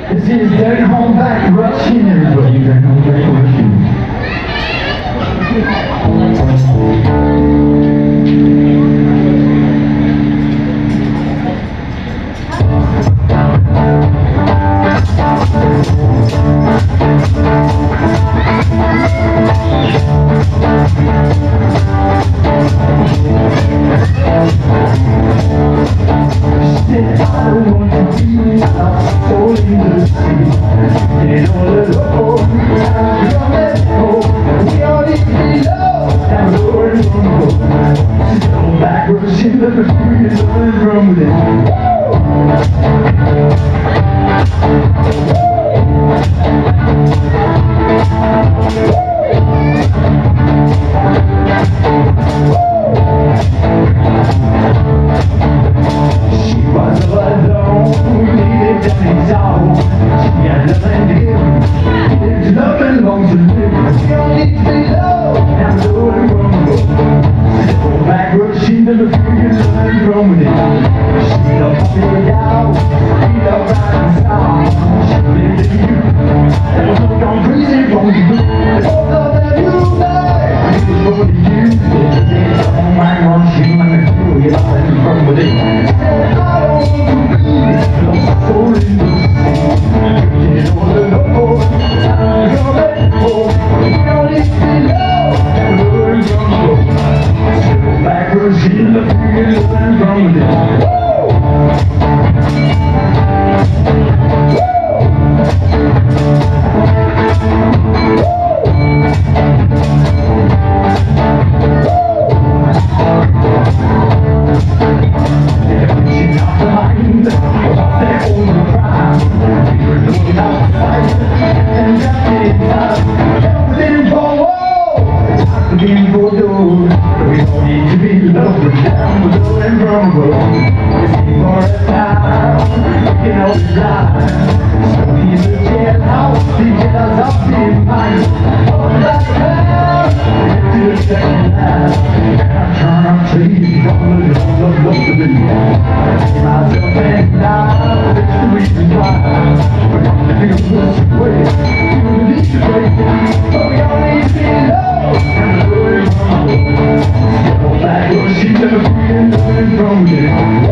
This is Dirty Home Back Rushing, everybody. Dirty Home Back Rushing. Rushing, let the freedom run with it. She was alone, needed Danny's all. She had nothing to give, there's nothing long to live. She don't need to be low, now low and rumble. Back rushing to the freedom run with it. She don't fade out, she don't ride the sound. She lived in you, that was no gone crazy from you. All that you like, it was for you. Back rushing like a fool, you know, and run with it. Said I don't want to be lost soul in the sea. You know the Lord, time to let go. We don't need to be low, and learn from go. Back rushing the freedom and run with it. We don't need to be low, down below and rumble. It's for a time, we can always lie. So he's a jailhouse, he gets us up in mind. On that path, into the second half. I'm trying to leave, don't look to me. Myself and I, it's the reason why. We're gonna feel this way, we need to break. But we don't need to be low. Back rushing to the freedom from it.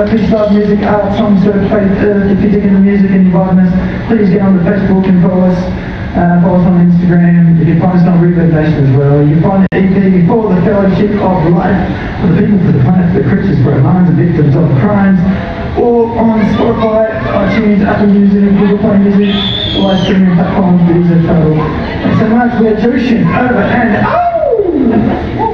Fish Love Music, Art, Songs, Faith, Earth. If you're digging the music and you're vibing us, please get on the Facebook and follow us. Follow us on Instagram. You can find us on Reverb Nation as well. You can find the EP for the Fellowship of Life, for the people, for the planet, for the creatures, for our minds and victims of crimes, or on Spotify, iTunes, Apple Music, Google Play Music, live streaming platforms, Deezer, Total. Thanks so much. We're Jushin, over and out.